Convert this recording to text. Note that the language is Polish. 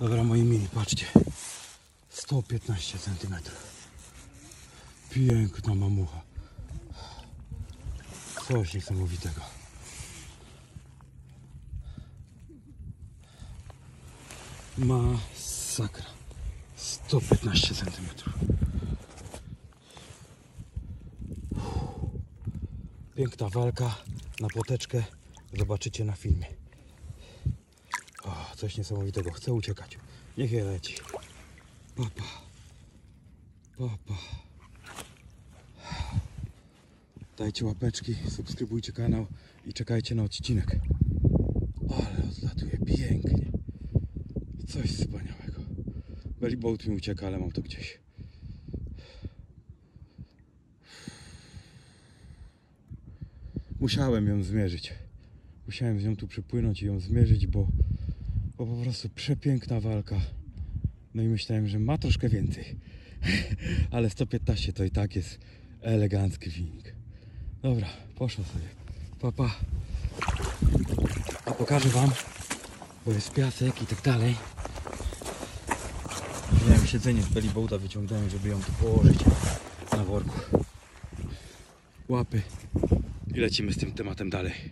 Dobra, moi mili, patrzcie. 115 cm. Piękna mamucha. Coś niesamowitego. Masakra. 115 cm. Piękna walka na poteczkę. Zobaczycie na filmie. O, coś niesamowitego. Chcę uciekać. Niech je leci. Papa. Papa. Dajcie łapeczki, subskrybujcie kanał i czekajcie na odcinek. Ale odlatuje pięknie. Coś wspaniałego. Belly boat mi ucieka, ale mam to gdzieś. Musiałem ją zmierzyć. Musiałem z nią tu przypłynąć i ją zmierzyć, bo po prostu przepiękna walka. No i myślałem, że ma troszkę więcej. Ale 115 to i tak jest elegancki wynik. Dobra, poszło sobie. Papa. A pokażę wam, bo jest piasek i tak dalej. Wziąłem siedzenie z belly boata, wyciągnąłem, żeby ją tu położyć na worku. Łapy i lecimy z tym tematem dalej.